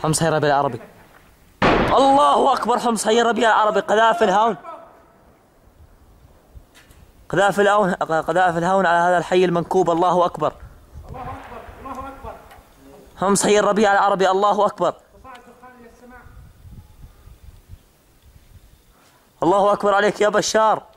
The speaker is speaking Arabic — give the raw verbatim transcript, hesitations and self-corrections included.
حمص حي ربيع العربي. الله أكبر. حمص حي ربيع العربي. قذائف الهون، قذائف الهون، قذائف الهون على هذا الحي المنكوب. الله أكبر. الله أكبر. الله أكبر. حمص حي الربيع العربي. الله أكبر. الله أكبر عليك يا بشار.